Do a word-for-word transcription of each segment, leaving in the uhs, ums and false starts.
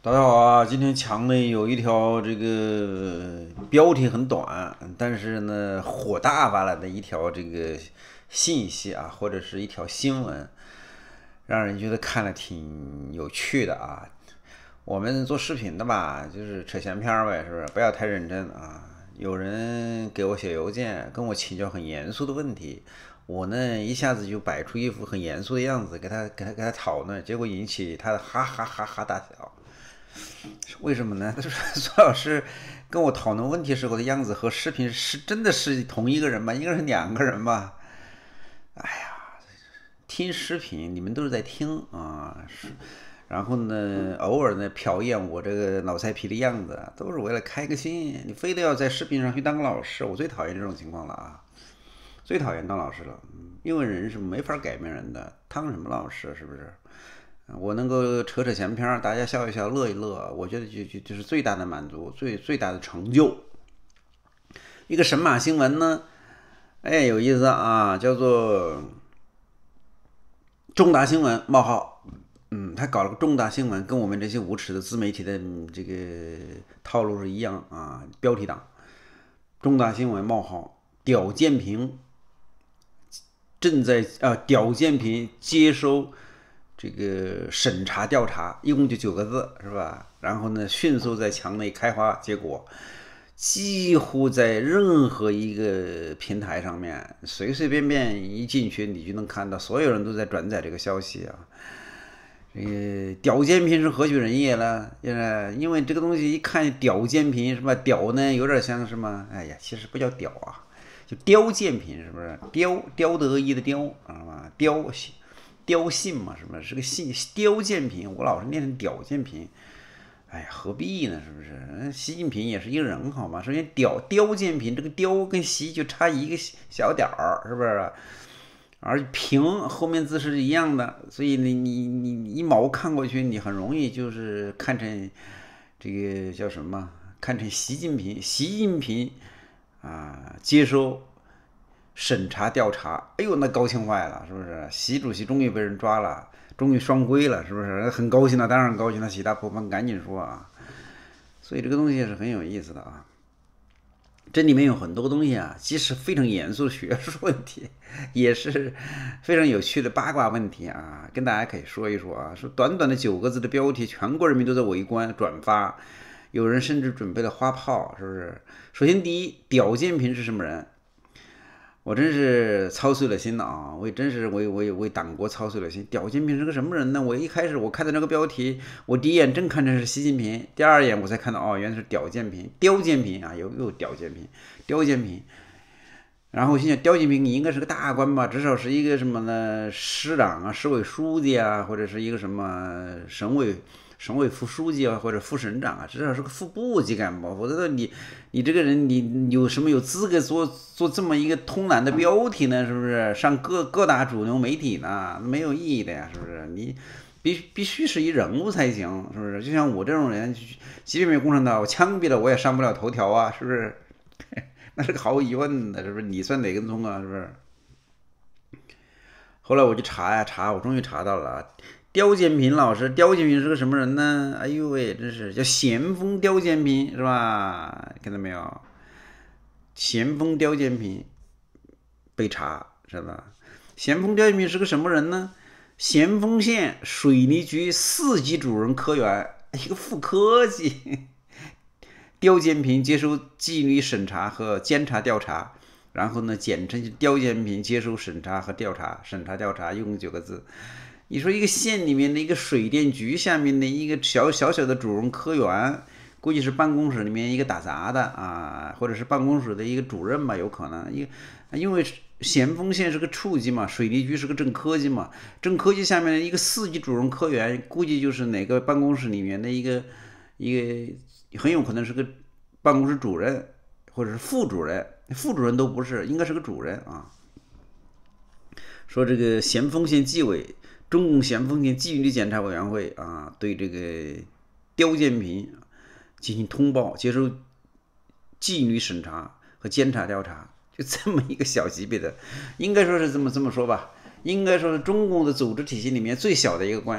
大家好啊！今天墙内有一条这个标题很短，但是呢火大发了的一条这个信息啊，或者是一条新闻，让人觉得看了挺有趣的啊。我们做视频的吧，就是扯闲篇儿呗，是不是？不要太认真啊。有人给我写邮件，跟我请教很严肃的问题，我呢一下子就摆出一副很严肃的样子，给他给他给他讨论，结果引起他的哈哈哈哈大笑。为什么呢？他说苏老师跟我讨论问题时候的样子和视频是真的是同一个人吗？应该是两个人吧？哎呀，听视频你们都是在听啊，是，然后呢，偶尔呢瞟一眼我这个老菜皮的样子，都是为了开个心。你非得要在视频上去当个老师，我最讨厌这种情况了啊！最讨厌当老师了，因为人是没法改变人的，当什么老师是不是？我能够扯扯闲篇，大家笑一笑，乐一乐，我觉得就就就是最大的满足，最最大的成就。一个神马新闻呢，哎，有意思啊，叫做重大新闻冒号，嗯，他搞了个重大新闻，跟我们这些无耻的自媒体的这个套路是一样啊，标题党，重大新闻冒号，屌建平正在啊，屌建平接收。这个审查调查一共就九个字是吧？然后呢，迅速在墙内开花结果，几乎在任何一个平台上面，随随便便一进去，你就能看到所有人都在转载这个消息啊。这个屌建平是何许人也了？因为这个东西一看屌建平是吧？屌呢有点像什么？哎呀，其实不叫屌啊，就刁建平是不是？刁刁得意的刁啊，刁。刁信嘛，是不是？是个信刁建平，我老是念成屌建平，哎呀，何必呢？是不是？习近平也是一个人，好吗？首先，屌刁建平这个刁跟习就差一个小点儿，是不是？而平后面字是一样的，所以你你你一毛看过去，你很容易就是看成这个叫什么？看成习近平，习近平啊，接收。审查调查，哎呦，那高兴坏了，是不是？习主席终于被人抓了，终于双规了，是不是？很高兴了，当然高兴了。习大部分赶紧说啊，所以这个东西也是很有意思的啊。这里面有很多东西啊，既是非常严肃的学术问题，也是非常有趣的八卦问题啊，跟大家可以说一说啊。说短短的九个字的标题，全国人民都在围观转发，有人甚至准备了花炮，是不是？首先第一，屌建平是什么人？我真是操碎了心了啊！我也真是为为为党国操碎了心。屌建平是个什么人呢？我一开始我看到那个标题，我第一眼真看成是习近平，第二眼我才看到哦，原来是屌建平，刁建平啊，又又屌建平，刁建平。然后我心想，刁建平你应该是个大官吧，至少是一个什么呢？市长啊，市委书记啊，或者是一个什么省委。省委副书记啊，或者副省长啊，至少是个副部级干部，否则你你这个人你有什么有资格做做这么一个通栏的标题呢？是不是上各各大主流媒体呢？没有意义的呀，是不是？你必必须是一人物才行，是不是？就像我这种人，即便没有共产党，我枪毙了我也上不了头条啊，是不是？那是个毫无疑问的，是不是？你算哪根葱啊？是不是？后来我就查呀查，我终于查到了。刁建平老师，刁建平是个什么人呢？哎呦喂，真是叫咸丰刁建平是吧？看到没有？咸丰刁建平被查是吧？咸丰刁建平是个什么人呢？咸丰县水利局四级主任科员，一个副科级。刁建平接受纪律审查和监察调查，然后呢，简称刁建平接受审查和调查，审查调查用九个字。你说一个县里面的一个水电局下面的一个小小小的主任科员，估计是办公室里面一个打杂的啊，或者是办公室的一个主任吧，有可能。因因为咸丰县是个处级嘛，水利局是个正科级嘛，正科级下面的一个四级主任科员，估计就是哪个办公室里面的一个一个很有可能是个办公室主任或者是副主任，副主任都不是，应该是个主任啊。说这个咸丰县纪委。中共咸丰县纪律检查委员会啊，对这个刁建平进行通报，接受纪律审查和监察调查，就这么一个小级别的，应该说是这么这么说吧，应该说是中共的组织体系里面最小的一个官，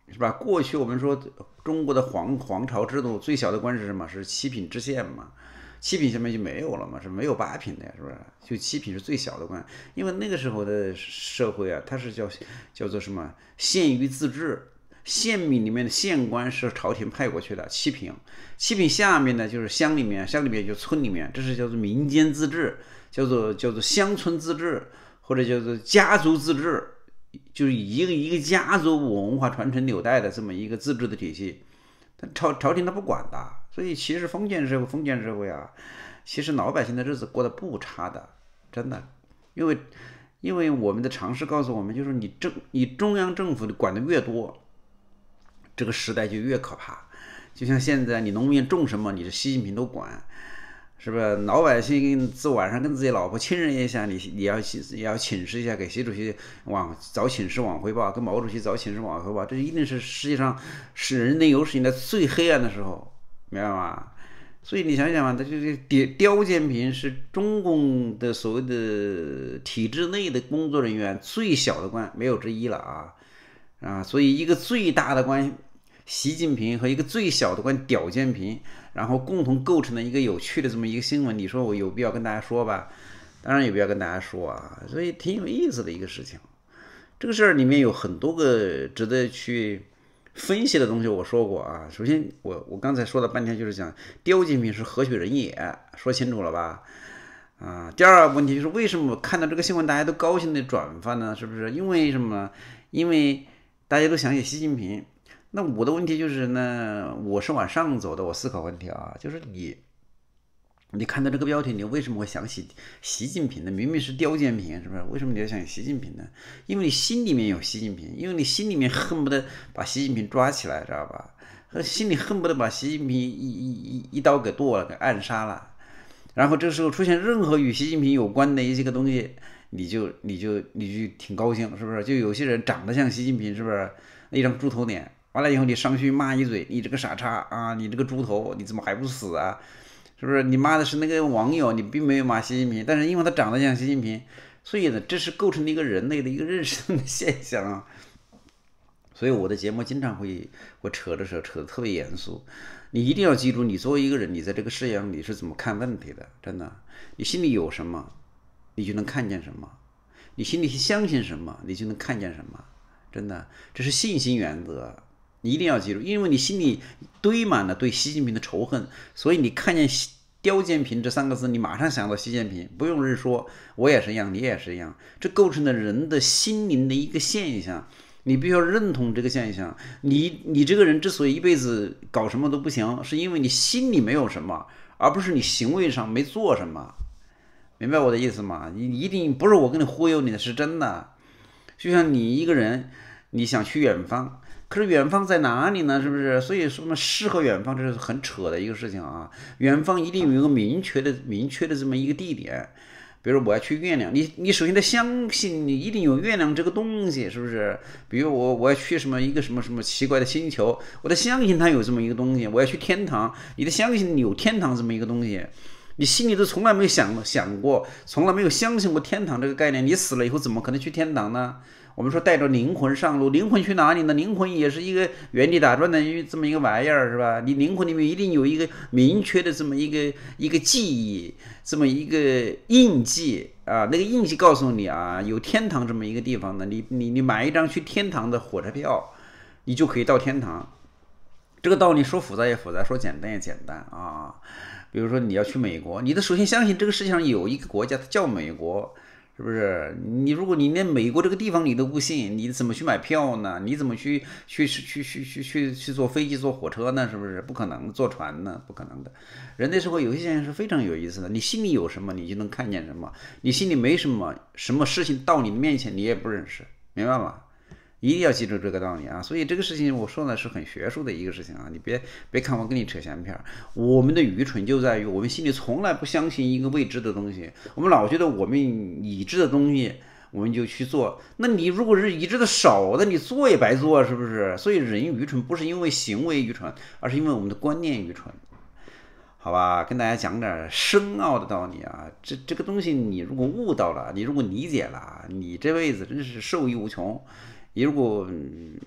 是吧？过去我们说中国的皇皇朝制度最小的官是什么？是七品知县嘛？七品下面就没有了嘛？是没有八品的呀，是不是？就七品是最小的官，因为那个时候的社会啊，它是叫叫做什么？县域自治。县民里面的县官是朝廷派过去的，七品，七品下面呢就是乡里面，乡里面就村里面，这是叫做民间自治，叫做叫做乡村自治，或者叫做家族自治，就是一个一个家族文化传承纽带的这么一个自治的体系，但朝朝廷他不管的，所以其实封建社会，封建社会啊，其实老百姓的日子过得不差的，真的，因为因为我们的常识告诉我们，就是你政你中央政府管的越多。这个时代就越可怕，就像现在你农民种什么，你的习近平都管，是不是？老百姓自晚上跟自己老婆亲热一下，你你要也要请示一下，给习主席往早请示往汇报，跟毛主席早请示往汇报，这一定是世界上是人类有史以来最黑暗的时候，明白吗？所以你想想嘛，它就是刁建平是中共的所谓的体制内的工作人员最小的官，没有之一了啊。啊，所以一个最大的官习近平和一个最小的官屌建平，然后共同构成了一个有趣的这么一个新闻。你说我有必要跟大家说吧？当然有必要跟大家说啊，所以挺有意思的一个事情。这个事儿里面有很多个值得去分析的东西。我说过啊，首先我我刚才说了半天就是讲刁建平是何许人也，说清楚了吧？啊，第二个问题就是为什么看到这个新闻大家都高兴的转发呢？是不是因为什么？因为大家都想起习近平，那我的问题就是呢，我是往上走的，我思考问题啊，就是你，你看到这个标题，你为什么会想起习近平呢？明明是刁建平，是不是？为什么你要想起习近平呢？因为你心里面有习近平，因为你心里面恨不得把习近平抓起来，知道吧？和心里恨不得把习近平一一一一刀给剁了，给暗杀了。然后这时候出现任何与习近平有关的一些个东西。你就你就你就挺高兴，是不是？就有些人长得像习近平，是不是？一张猪头脸，完了以后你上去骂一嘴，你这个傻叉啊，你这个猪头，你怎么还不死啊？是不是？你骂的是那个网友，你并没有骂习近平，但是因为他长得像习近平，所以呢，这是构成了一个人类的一个认识的现象啊。所以我的节目经常会会扯着扯扯得特别严肃。你一定要记住，你作为一个人，你在这个世界上你是怎么看问题的？真的，你心里有什么？你就能看见什么，你心里相信什么，你就能看见什么，真的，这是信心原则，你一定要记住，因为你心里堆满了对习近平的仇恨，所以你看见刁建平这三个字，你马上想到习近平，不用人说，我也是一样，你也是一样，这构成了人的心灵的一个现象，你必须要认同这个现象。你你这个人之所以一辈子搞什么都不行，是因为你心里没有什么，而不是你行为上没做什么。明白我的意思吗？你一定不是我跟你忽悠你的，是真的。就像你一个人，你想去远方，可是远方在哪里呢？是不是？所以什么诗和远方，这是很扯的一个事情啊。远方一定有一个明确的、明确的这么一个地点。比如我要去月亮，你你首先得相信你一定有月亮这个东西，是不是？比如我我要去什么一个什么什么奇怪的星球，我得相信它有这么一个东西。我要去天堂，你得相信有天堂这么一个东西。你心里都从来没有想想过，从来没有相信过天堂这个概念。你死了以后怎么可能去天堂呢？我们说带着灵魂上路，灵魂去哪里呢？灵魂也是一个原地打转的这么一个玩意儿，是吧？你灵魂里面一定有一个明确的这么一个一个记忆，这么一个印记啊。那个印记告诉你啊，有天堂这么一个地方呢。你你你买一张去天堂的火车票，你就可以到天堂。这个道理说复杂也复杂，说简单也简单啊。比如说你要去美国，你得首先相信这个世界上有一个国家，它叫美国，是不是？你如果你连美国这个地方你都不信，你怎么去买票呢？你怎么去去去去去去去坐飞机、坐火车呢？是不是？不可能，坐船呢？不可能的。人类社会有些现象是非常有意思的，你心里有什么，你就能看见什么；你心里没什么，什么事情到你的面前你也不认识，明白吗？一定要记住这个道理啊！所以这个事情我说的是很学术的一个事情啊，你别别看我跟你扯闲篇儿。我们的愚蠢就在于我们心里从来不相信一个未知的东西，我们老觉得我们已知的东西我们就去做。那你如果是已知的少的，你做也白做，是不是？所以人愚蠢不是因为行为愚蠢，而是因为我们的观念愚蠢。好吧，跟大家讲点深奥的道理啊，这这个东西你如果悟到了，你如果理解了，你这辈子真是受益无穷。你如果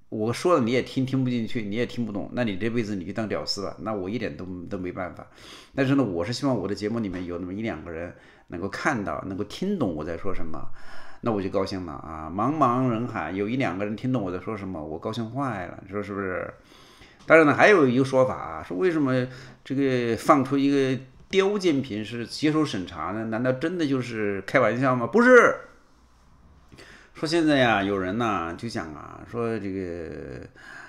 我说了你也听听不进去，你也听不懂，那你这辈子你就当屌丝吧，那我一点都都没办法。但是呢，我是希望我的节目里面有那么一两个人能够看到，能够听懂我在说什么，那我就高兴了啊！茫茫人海有一两个人听懂我在说什么，我高兴坏了，你说是不是？当然呢，还有一个说法啊，说为什么这个放出一个雕件品是接受审查呢？难道真的就是开玩笑吗？不是。说现在呀，有人呐就讲啊，说这个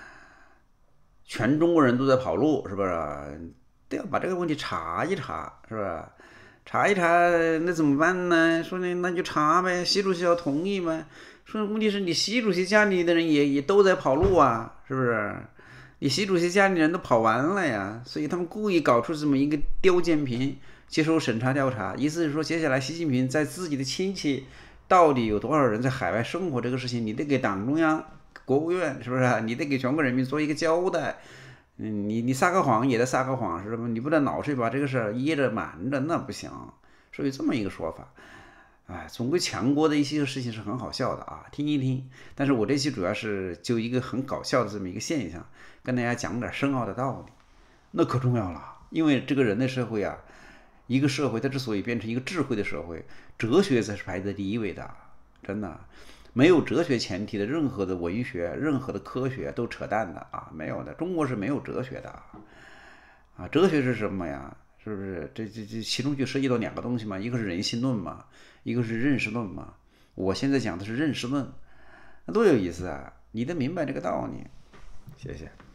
全中国人都在跑路，是不是？都要把这个问题查一查，是吧？查一查，那怎么办呢？说那那就查呗，习主席要同意吗？说问题是你习主席家里的人也也都在跑路啊，是不是？你习主席家里人都跑完了呀，所以他们故意搞出这么一个雕件屏，接受审查调查，意思是说，接下来习近平在自己的亲戚到底有多少人在海外生活这个事情，你得给党中央、国务院，是不是？你得给全国人民做一个交代。嗯，你你撒个谎也得撒个谎，是吧？你不能老是把这个事儿掖着瞒着，那不行。所以这么一个说法，哎，总归强国的一些事情是很好笑的啊，听一听。但是我这期主要是就一个很搞笑的这么一个现象，跟大家讲点深奥的道理，那可重要了。因为这个人类社会啊，一个社会它之所以变成一个智慧的社会，哲学才是排在第一位的，真的。没有哲学前提的任何的文学、任何的科学都扯淡的啊，没有的。中国是没有哲学的啊，哲学是什么呀？是不是？这这这其中就涉及到两个东西嘛，一个是人性论嘛，一个是认识论嘛。我现在讲的是认识论，那多有意思啊！你得明白这个道理。谢谢。